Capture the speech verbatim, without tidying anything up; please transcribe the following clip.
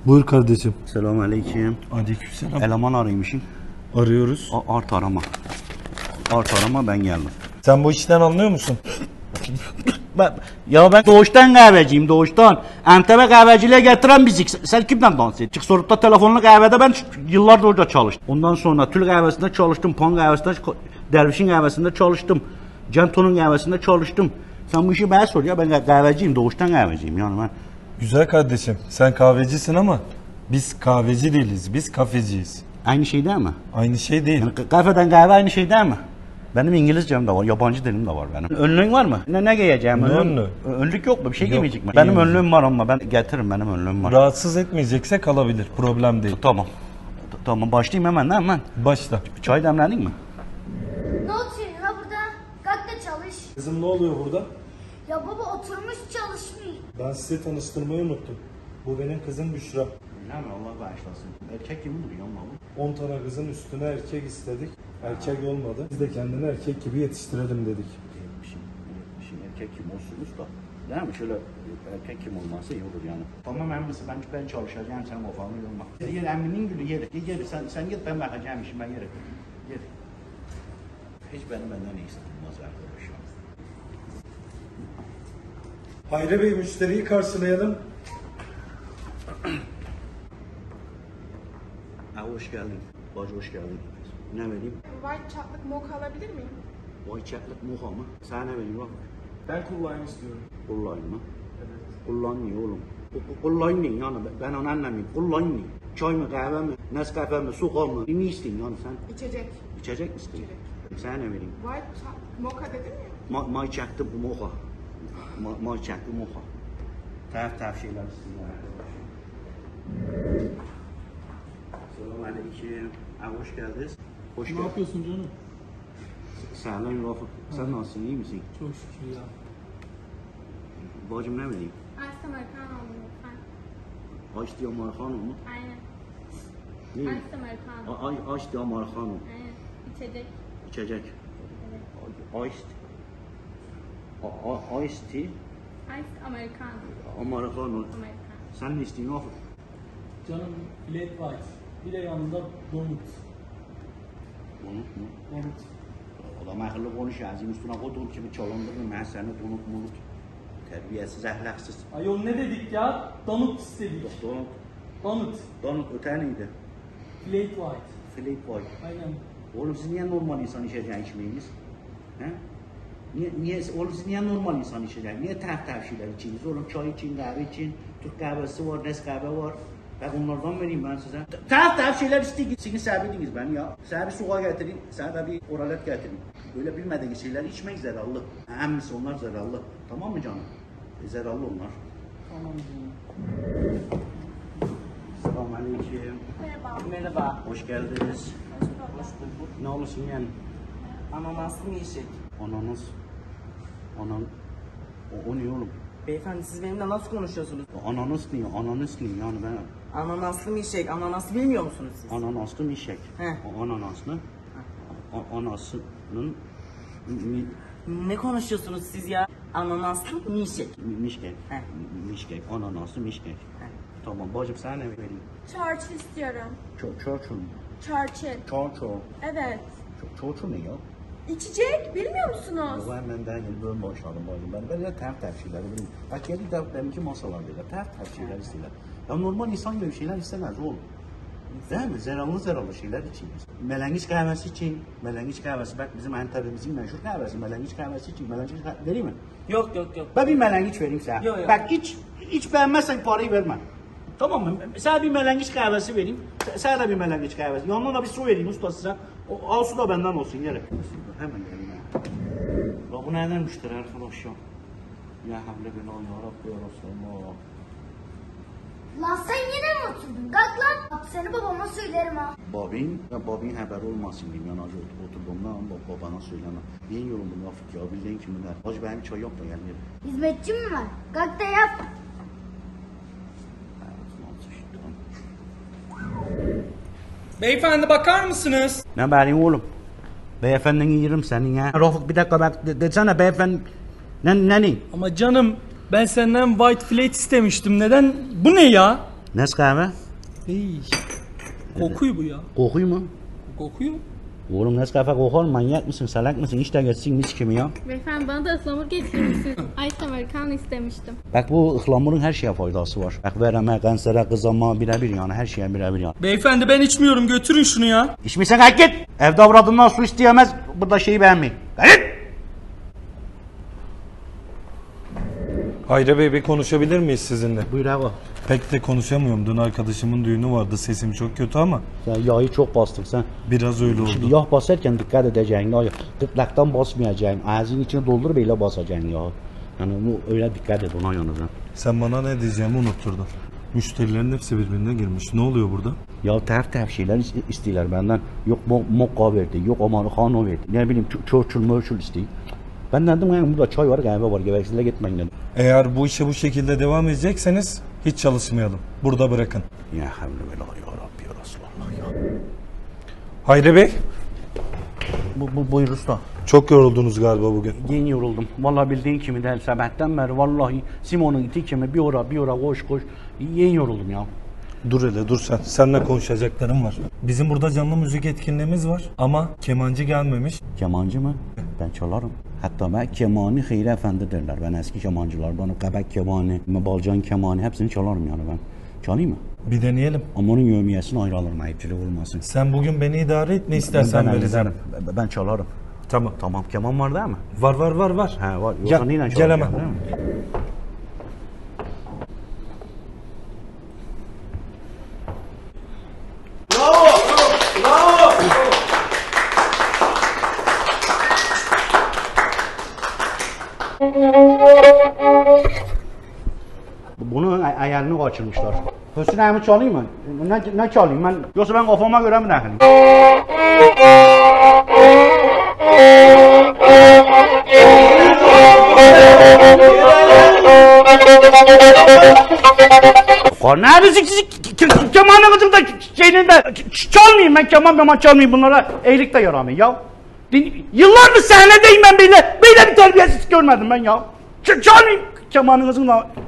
Buyur kardeşim. Selamünaleyküm. Aleykümselam. Eleman araymışsın. Arıyoruz. A art arama. Art arama, ben geldim. Sen bu işten anlıyor musun? Ben, ya ben doğuştan kahveciyim, doğuştan. Antep'e kahveciliğe getiren bizik. Sen, sen kimden dans et? Çık sorup da telefonlu kahvede ben yıllardır orada çalıştım. Ondan sonra Tül kahvesinde çalıştım, Pan kahvesinde, Derviş'in kahvesinde çalıştım. Cento'nun kahvesinde çalıştım. Sen bu işi bana sor ya, ben kahveciyim, doğuştan kahveciyim yani ben. Güzel kardeşim. Sen kahvecisin ama biz kahveci değiliz. Biz kafeciyiz. Aynı şey değil mi? Aynı şey değil. Yani kahveden kahve aynı şey değil mi? Benim İngilizcem de var, yabancı dilim de var benim. Önlüğün var mı? Ne, ne giyeceğim? Ne önlüğü? Önlük yok mu? Bir şey Yok, giymeyecek mi? Benim giyemeyecek. önlüğüm var ama ben getiririm, benim önlüğüm var. Rahatsız etmeyecekse kalabilir. Problem değil. Tamam. T tamam, başlayayım hemen, hemen. Başla. Çay demledin mi? Ne oturuyorsun ha burada? Kalk da çalış. Kızım ne oluyor burada? Ya baba oturmuş çalışmıyor. Ben size tanıştırmayı unuttum. Bu benim kızım Büşra. Ne mi? Allah bağışlasın. Erkek gibi duruyor ama bu. on tane kızın üstüne erkek istedik. Erkek olmadı. Biz de kendini erkek gibi yetiştirelim dedik. Şimdi, şimdi erkek kim olsunuz da. Değil mi? Şöyle erkek kim olması iyi olur yani. Tamam emmisi, ben, ben çalışacağım, sen kafanı yorma. Yer emminin gülü yeri. Gel gel, sen, sen git, ben bakacağım işim, ben yerim. Gel. Hiç benim benden ne istemez arkadaşım. Hayri Bey, müşteriyi karşılayalım. Ha, hoş geldin. Bacı hoş geldin. Ne vereyim? White chocolate mocha alabilir miyim? Vay çaklık muha mı? Sana ne vereyim bak? Ben kullanayım istiyorum. Kullan mı? Evet. Kullanmıyor oğlum. Kullan ne yani? Ben onu anlamıyorum. Kullan ne? Çay mı, kahve mi, Nescafe mi, su mı? Ne istiyorsun yani sen? İçecek. İçecek mi istiyorsun? Sana ne vereyim? White chocolate mocha dedim ya. Ma may çaktı bu muha. Ma may çaktı muha. Taraf taraf şeyler istiyorlar arkadaşlar. Selamünaleyküm. Ha, hoş geldiniz. Hoş Ne geldin. yapıyorsun canım? Sağlam Rafık. Sen nasılsın, iyi misin? Çok şükür ya. Bacım ne vereyim? Ice Americano alayım lütfen. Ice tea Americano mu? Aynen. Ne? Ice Americano. A- Ay, Ice tea Americano. Aynen. İçecek. İçecek. Evet. Ice A- a- Ice tea Ice Americano. Americano. Americano. Sen ne istiyorsun Rafık? Canım flat white. Bir de yanında donut. Unut mu? Donut. Adam akıllı konuşuyor. Azim üstüne koyduğum gibi çalındırırım ben seni donut munut. Terbiyesiz, ahlaksız. Ayol ne dedik ya? Donut istedik. Donut. Donut. Donut öte neydi? Flat white. Flake boy. Aynen. Oğlum siz niye normal insan içeceği içmeyiniz? He? Niye, niye, oğlum siz niye normal insan içeceği? Niye ters ters şeyler içiniz? Oğlum çay için, kahve için, Türk kahvesi var, Nescafe var. Ben onlardan vereyim ben size. Ters ters şeyler isteyin. Sizin sabitiniz ben ya. Sana bir suğa getirin, sana da bir oralet getirin. Böyle bilmediğiniz şeyler içmek zararlı. Emmisi onlar zararlı. Tamam mı canım? E, zararlı onlar. Tamam canım. Selamünaleyküm. Merhaba. Merhaba. Hoş geldiniz. Hoş bulduk. Ne olursun yani? Ananaslı milkshake. Ananız. Anan. O, o ne oğlum? Beyefendi siz benimle nasıl konuşuyorsunuz? Ananas diyor, ananas diyor yani ben. Ananaslı milkshake. Ananası bilmiyor musunuz siz? Ananaslı mişek. He. O ananaslı. A- anasının mi, Ne konuşuyorsunuz siz ya? Ananaslı milkshake. mi, mişkek. He. Mişkek, ananaslı mişkek. Tamam bacım sana ne vereyim? Churchill istiyorum. Ço Churchill mu? Churchill. Churchill. Evet. Ç- Churchill ne ya? İçecek bilmiyor musunuz? O ben daha yeni bölüm başladım bacım. Ben böyle ters ters şeyler bileyim. Bak geldi de benimki masalar böyle ters ters şeyler istiyorlar. Ya normal insan gibi şeyler istemez oğlum. Değil mi? Zararlı zararlı şeyler için. Melengiç kahvesi için, melengiç kahvesi bak bizim Antep'imizin meşhur kahvesi. Melengiç kahvesi için, melengiç kahvesi vereyim mi? Yok yok yok. Ben bir melengiç vereyim sana. Yok, yok. Bak hiç, hiç beğenmezsen parayı vermem. Tamam mı? Sana bir melengiç kahvesi vereyim. Sana da bir melengiç kahvesi. Yanına da bir su vereyim usta size. O, al su da benden olsun yere. Hemen gelin ha. Ya bu nereden müşteri arkadaş ya? Ya havle bela ya Rabbi ya Resulallah. Lan sen yine mi oturdun? Kalk lan. Bak seni babama söylerim ha. Babin, ya babin haber olmasın diyeyim yani acı oturduğumda ama babana söyleme. Niye yorum bu lafı ya bildiğin kimi der. Hacı benim çay yok da gelmiyor. Hizmetçi mi var? Kalk da yap. Beyefendi bakar mısınız? Ne bağırıyorsun oğlum? Beyefendini yerim senin ya. Rafık bir dakika bak de, desene beyefendi. Ne, ne ne? Ama canım ben senden white flat istemiştim. Neden? Bu ne ya? Nescafe? İyi. Kokuyor bu ya. Kokuyor mu? Kokuyor. Oğlum Nescafe kokar, manyak mısın, salak mısın? İşte geçsin mis kimi ya. Beyefendi bana da ıhlamur getirmişsiniz. Ice Americano istemiştim. Bak bu ıhlamurun her şeye faydası var. Bak vereme, kansere, kızama birebir yani her şeye birebir yani. Beyefendi ben içmiyorum, götürün şunu ya. İçmişsen kalk git. Evde avradından su isteyemez, burada şeyi beğenmeyin. Git. Hayri Bey bir konuşabilir miyiz sizinle? Buyur abi. Pek de konuşamıyorum. Dün arkadaşımın düğünü vardı. Sesim çok kötü ama Sen yağı çok bastın sen. biraz öyle Şimdi oldu. yağ basarken dikkat edeceksin. Yağı gırtlaktan basmayacaksın. Ağzının içine doldurup öyle basacaksın yağı. Yani bu öyle dikkat et ona yalnız. Sen bana ne diyeceğimi unutturdun. Müşterilerin hepsi birbirine girmiş. Ne oluyor burada? Ya ters ters şeyler is- istiyorlar benden. Yok mo mokka verdi, yok americano verdi. Ne bileyim Ch- Churchill, Merchill istiyor. Ben dedim yani burada çay var, kahve var. Geveksizle gitmeyin dedim. Eğer bu işe bu şekilde devam edecekseniz hiç çalışmayalım. Burada bırakın. Ya havle ve la ya Rabbi ya Resulallah ya. Hayri Bey, Bu, bu buyur usta. çok yoruldunuz galiba bugün. Yeni yoruldum. Vallahi bildiğin kimi değil. Sabahtan beri vallahi Simon'un iti kimi bir ora bir ora koş koş. Yeni yoruldum ya. Dur hele dur sen. Seninle konuşacaklarım var. Bizim burada canlı müzik etkinliğimiz var ama kemancı gelmemiş. Kemancı mı? Ben çalarım. Hatta ben kemanı Hayri Efendi derler. Ben eski kemancılardanım. Kabak kemanı, balcan kemanı hepsini çalarım yani ben. Çalayım mı? Bir deneyelim. Ama onun yövmiyesini ayrı alırım. Ayıpçılık olmasın. Sen bugün beni idare et, ne istersen ben, ben, vereceğim. ben, ben çalarım. Tamam. Tamam, keman var değil mi? Var var var var. He var. Gel, Yoksa neyle gel hemen. çalacağım, değil mi? Bunun ay- ayarını kaçırmışlar. Hüsnü Emmi çalayım mı? Ne, ne çalayım ben? Yoksa ben kafama göre mi takılayım? Nerede zik kemanın kızımda şeyinde çalmayayım ben keman keman çalmayayım bunlara eğilik de yaramayın ya. Yıllardır sahnedeyim ben böyle böyle bir terbiyesiz görmedim ben ya. Ç çalmayayım kemanın kızımla.